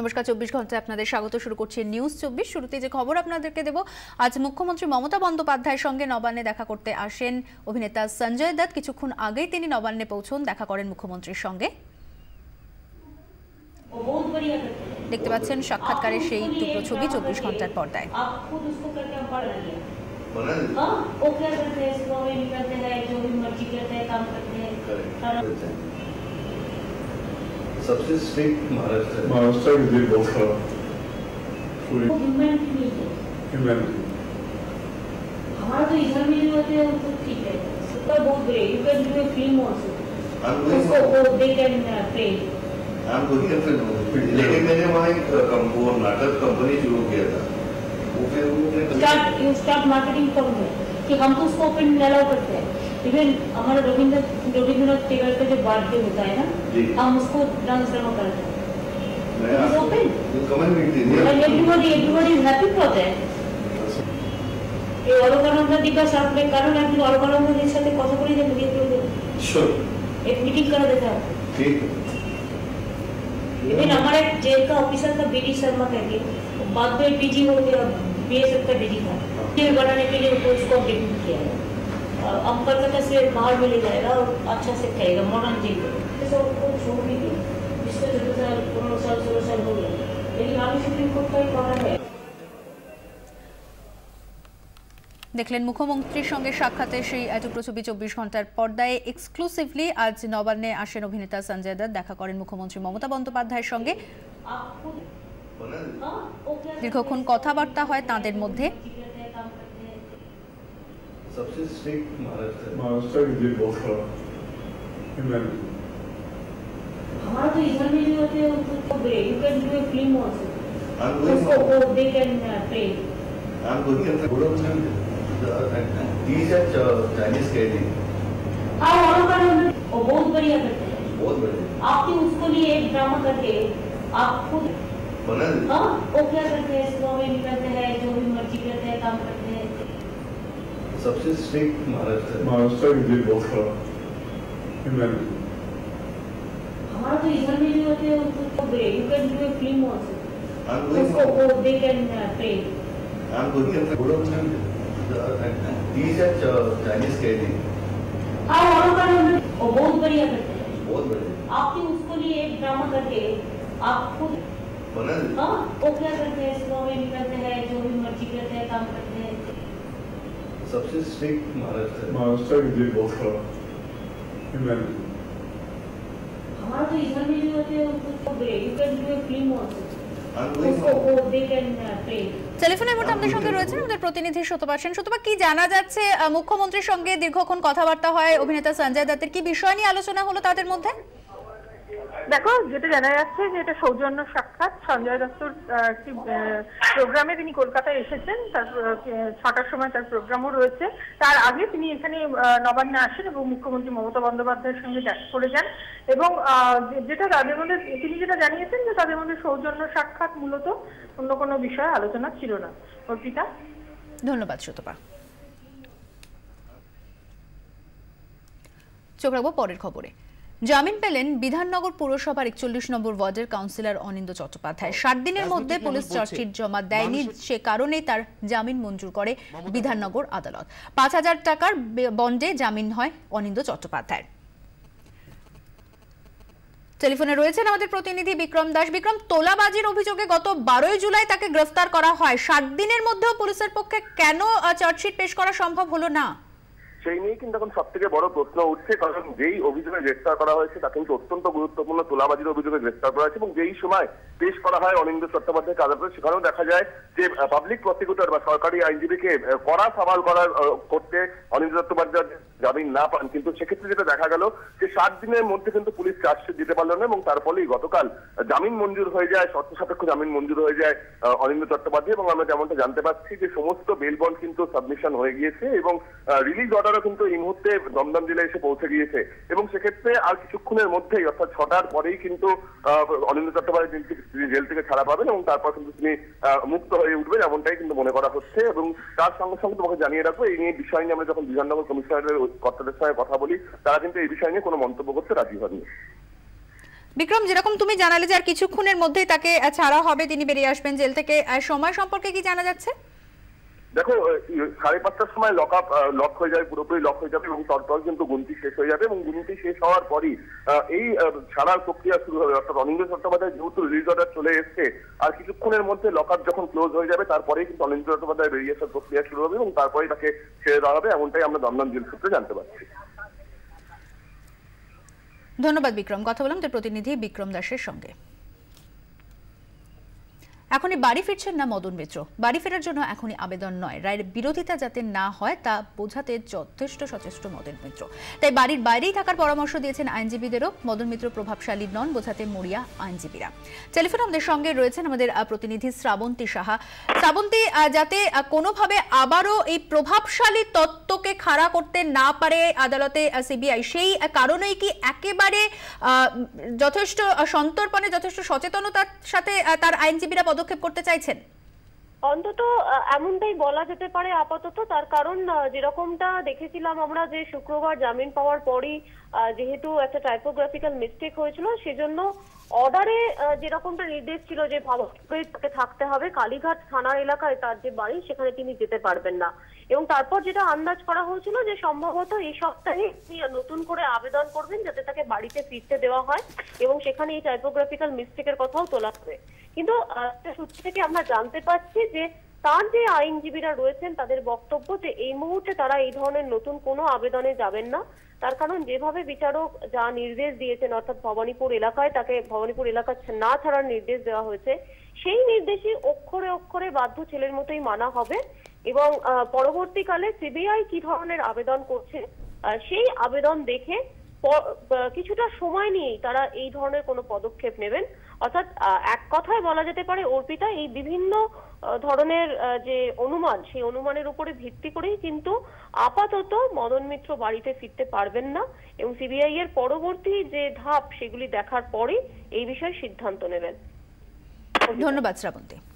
নমস্কার 24 ঘন্টায় আপনাদের স্বাগত। শুরু করছি নিউজ 24। শুরুতেই যে খবর আপনাদেরকে দেব, আজ মুখ্যমন্ত্রী মমতা বন্দ্যোপাধ্যায়ের সঙ্গে নবান্নে দেখা করতে আসেন অভিনেতা সঞ্জয় দত্ত। কিছুক্ষণ আগেই তিনি নবান্নে পৌঁছন, দেখা করেন মুখ্যমন্ত্রীর সঙ্গে। দেখতে পাচ্ছেন সাক্ষাৎকারের সেই টুকরো ছবি 24 ঘন্টার পর্দায়। सबसे स्ट्रिक्ट महाराष्ट्र के लिए बहुत खराब पूरी ह्यूमैनिटी हमारा तो इधर में जो होते हैं वो ठीक है, सबका बहुत great. You can do a film also, उसको they can play. I am going to film, लेकिन मैंने वहाँ एक वो नाटक कंपनी शुरू किया था, वो फिर यू स्टार्ट मार्केटिंग फ्रॉम कि हम तो उसको ओपन अलाउ करते हैं। इवन हमारा रविंद्रनाथ टेगर का जो बर्थडे होता है ना, हम उसको डांस ड्रामा करते हैं। Everybody is happy for that. এই অলকানন্দা দিবস আপনি কারণ একদিন অলকানন্দাদের সাথে কথা বলে যাবেন, বিয়ে করে দেবেন। श्योर एक मीटिंग करा देता है। ठीक है। इवन हमारे जेल का ऑफिसर था बीडी शर्मा करके, बाद में डीजी हो गया, बीएसएफ का डीजी था। जेल बनाने के लिए उसको अपडेट किया है। अब कलकत्ता से बाहर में ले जाएगा और अच्छा से करेगा मॉडर्न जेल को। तो उसको छोड़ भी दिया, इसका 14 साल 15 साल 16 साल हो गया, लेकिन आगे सुप्रीम कोर्ट का ही कहना है। দেখলেন মুখ্যমন্ত্রীর সঙ্গে সাক্ষাতের সেই টুকরো ছবি 24 ঘন্টার পর্দায়। এক্সক্লুসিভলি আজ নবান্নে আসেন অভিনেতা সঞ্জয় দত্ত, দেখা করেন মুখ্যমন্ত্রী মমতা বন্দ্যোপাধ্যায়ের সঙ্গে। দীর্ঘক্ষণ কথাবার্তা হয় তাঁদের মধ্যে। सबसे स्ट्रिक्ट महाराष्ट्र के लिए बहुत खराब ह्यूमैनिटी हमारा तो इधर में जो होते हैं वो great. You can do a film also, उसको they can play. I am going to film these are Chinese कैदी। हाँ, वो बहुत बढ़िया करते हैं, बहुत बढ़िया। आपने उसको लिए एक ड्रामा करके आप खुद बना दे। हाँ, वो क्या करते हैं, सुबह में निकलते हैं, जो भी मर्जी करते हैं, काम करते हैं। सबसे स्ट्रिक्ट महाराष्ट्र के लिए बहुत खराब ह्यूमैनिटी हमारा तो इधर में जो होते हैं वो great. You can do a film also, उसको they can play. I am going to film these are Chinese कैदी। हाँ, वो बहुत बढ़िया करते हैं, बहुत बढ़िया। आपने उसको लिए एक ड्रामा करके आप खुद बना दे। हाँ, वो क्या करते हैं, सुबह में निकलते हैं, जो भी मर्जी करते हैं, काम करते हैं। सबसे स्ट्रिक्ट महाराष्ट्र के लिए बहुत खराब ह्यूमैनिटी हमारा तो इधर में जो होते हैं वो great. You can do a film also, उसको दे कैन प्ले। টেলিফোনের মধ্যে আমাদের সঙ্গে রয়েছেন আমাদের প্রতিনিধি সুতপা সেন। সুতপা, কি জানা যাচ্ছে? মুখ্যমন্ত্রীর সঙ্গে দীর্ঘক্ষণ কথাবার্তা হয় অভিনেতা সঞ্জয় দত্তের, কি বিষয় নিয়ে আলোচনা হলো তাদের মধ্যে? দেখো, যেটা জানা যাচ্ছে যে এটা সৌজন্য সাক্ষাৎ। সঞ্জয় দত্তর একটি প্রোগ্রামে তিনি কলকাতায় এসেছেন, তার 6টার সময় তার প্রোগ্রামও রয়েছে। তার আগে তিনি এখানে নবান্নে আসেন এবং মুখ্যমন্ত্রী মমতা বন্দ্যোপাধ্যায়ের সঙ্গে দেখা করে যান। এবং যেটা তাদের মধ্যে তিনি যেটা জানিয়েছেন যে তাদের মধ্যে সৌজন্য সাক্ষাৎ, মূলত অন্য কোনো বিষয়ে আলোচনা ছিল না। অর্পিতা, ধন্যবাদ সুতপা। চোখ রাখবো পরের খবরে। জামিন পেলেন বিধাননগর পুরসভার 41 নম্বর ওয়ার্ডের কাউন্সিলর অনিন্দ্য চট্টোপাধ্যায়। 7 দিনের মধ্যে পুলিশ চার্জশিট জমা দেয়নি, সে কারণেই তার জামিন মঞ্জুর করে বিধাননগর আদালত। 5000 টাকার বন্ডে জামিন হয় অনিন্দ্য চট্টোপাধ্যায়ের। টেলিফোনে রয়েছেন আমাদের প্রতিনিধি বিক্রম দাস। বিক্রম, তোলাবাজির অভিযোগে গত 12 জুলাই তাকে গ্রেফতার করা হয়। 7 দিনের মধ্যেও পুলিশের পক্ষে কেন চার্জশিট পেশ করা সম্ভব হলো না? সেই নিয়ে কিন্তু এখন সব থেকে বড় প্রশ্ন উঠছে, কারণ যেই অভিযোগে গ্রেফতার করা হয়েছে তা কিন্তু অত্যন্ত গুরুত্বপূর্ণ তোলাবাজির অভিযোগে গ্রেফতার করা হয়েছে। এবং যেই সময় পেশ করা হয় অনিন্দ্য চট্টোপাধ্যায়কে আদালতে, সেখানেও দেখা যায় যে পাবলিক প্রসিকিউটর বা সরকারি আইনজীবীকে কড়া সওয়াল করতে অনিন্দ্য চট্টোপাধ্যায় জামিন না পান। কিন্তু সেক্ষেত্রে যেটা দেখা গেল যে 7 দিনের মধ্যে কিন্তু পুলিশ চার্জশিট দিতে পারল না, এবং তার ফলেই গতকাল জামিন মঞ্জুর হয়ে যায়, শর্ত সাপেক্ষ জামিন মঞ্জুর হয়ে যায় অনিন্দ্য চট্টোপাধ্যায়। এবং আমরা যেমনটা জানতে পারছি যে সমস্ত বেল বন্ড কিন্তু সাবমিশন হয়ে গিয়েছে এবং রিলিজ অর্ডারও কিন্তু এই মুহূর্তে দমদম জেলায় এসে পৌঁছে গিয়েছে। এবং সেক্ষেত্রে আর কিছুক্ষণের মধ্যেই, অর্থাৎ 6টার পরেই কিন্তু অনিন্দ্য চট্টোপাধ্যায় জেল থেকে ছাড়া পাবেন এবং তারপর কিন্তু তিনি মুক্ত হয়ে উঠবেন, এমনটাই কিন্তু মনে করা হচ্ছে। এবং তার সঙ্গে সঙ্গে তোমাকে জানিয়ে রাখবো, এই নিয়ে বিষয় নিয়ে আমরা যখন বিধাননগর কমিশনারের কর্তাদের সঙ্গে কথা বলি, তারা কিন্তু এই বিষয় নিয়ে কোনো মন্তব্য করতে রাজি হননি। বিক্রম, যেরকম তুমি জানালে যে আর কিছুক্ষণের মধ্যেই তাকে ছাড়া হবে, তিনি বেরিয়ে আসবেন জেল থেকে, সময় সম্পর্কে কি জানা যাচ্ছে? দেখো 5:30টার সময় লক হয়ে যাবে, পুরোপুরি লক হয়ে যাবে এবং তারপর কিন্তু গুনতি শেষ হয়ে যাবে এবং গুনতি শেষ হওয়ার পরই এই ছাড়ার প্রক্রিয়া শুরু হবে। অর্থাৎ অনিন্দ্য চট্টোপাধ্যায় যেহেতু রিলিজ অর্ডার চলে এসছে, আর কিছুক্ষণের মধ্যে লক আপ যখন ক্লোজ হয়ে যাবে তারপরেই কিন্তু অনিন্দ্য চট্টোপাধ্যায় বেরিয়ে আসার প্রক্রিয়া শুরু হবে এবং তারপরেই তাকে ছেড়ে দেওয়া হবে, এমনটাই আমরা দমদম জেল সূত্রে জানতে পারছি। ধন্যবাদ বিক্রম। কথা বললাম তোর প্রতিনিধি বিক্রম দাসের সঙ্গে। এখনই বাড়ি ফিরছেন না মদন মিত্র। বাড়ি ফেরার জন্য এখনই আবেদন নয়, রায়ের বিরোধিতা যাতে না হয় তা বোঝাতে যথেষ্ট সচেষ্ট মদন মিত্র। তাই বাড়ির বাইরেই থাকার পরামর্শ দিয়েছেন আইনজীবীদেরও। মদন মিত্র প্রভাবশালী নন বোঝাতে মরিয়া আইনজীবীরা। টেলিফোনে আমাদের সঙ্গে রয়েছেন আমাদের প্রতিনিধি শ্রাবন্তী সাহা। শ্রাবন্তী, যাতে কোনোভাবে আবারও এই প্রভাবশালী তত্ত্বকে খাড়া করতে না পারে আদালতে সিবিআই, সেই কারণেই কি একেবারে যথেষ্ট সন্তর্পণে, যথেষ্ট সচেতনতার সাথে তার আইনজীবীরা পদক্ষেপ করতে চাইছেন? অন্তত এমনটাই বলা যেতে পারে আপাতত। তার কারণ যেরকমটা দেখেছিলাম আমরা যে শুক্রবার জামিন পাওয়ার পরই যেহেতু একটা টাইপোগ্রাফিক্যাল মিস্টেক হয়েছিল, সেজন্য অর্ডারে যেরকমটা নির্দেশ ছিল যে ভাবকে তাকে থাকতে হবে, কালীঘাট থানার এলাকায় তার যে বাড়ি সেখানে তিনি যেতে পারবেন না। এবং তারপর যেটা আন্দাজ করা হয়েছিল যে সম্ভবত এই সপ্তাহে তিনি নতুন করে আবেদন করবেন যাতে তাকে বাড়িতে ফিরতে দেওয়া হয় এবং সেখানে এই টাইপোগ্রাফিক্যাল মিস্টেকের কথাও তোলা হবে। কিন্তু সূত্র থেকে আমরা জানতে পারছি যে তার যে আইনজীবীরা রয়েছেন তাদের বক্তব্য যে এই মুহূর্তে তারা এই ধরনের নতুন কোনো আবেদনে যাবেন না। তার কারণ যেভাবে বিচারক যা নির্দেশ দিয়েছেন, অর্থাৎ ভবানীপুর এলাকায় তাকে ভবানীপুর এলাকা না ছাড়ার নির্দেশ দেওয়া হয়েছে, সেই নির্দেশই অক্ষরে অক্ষরে বাধ্য ছেলের মতোই মানা হবে এবং পরবর্তীকালে সিবিআই কি ধরনের আবেদন করছে সেই আবেদন দেখে কিছুটা সময় নিয়েই তারা এই ধরনের কোনো পদক্ষেপ নেবেন। অর্থাৎ এক কথায় বলা যেতে পারে অর্পিতা, এই বিভিন্ন ধরনের যে অনুমান, সেই অনুমানের উপরে ভিত্তি করেই কিন্তু আপাতত মদন মিত্র বাড়িতে ফিরতে পারবেন না এবং সিবিআই এর পরবর্তী যে ধাপ সেগুলি দেখার পরেই এই বিষয়ে সিদ্ধান্ত নেবেন। ধন্যবাদ শ্রাবন্তী।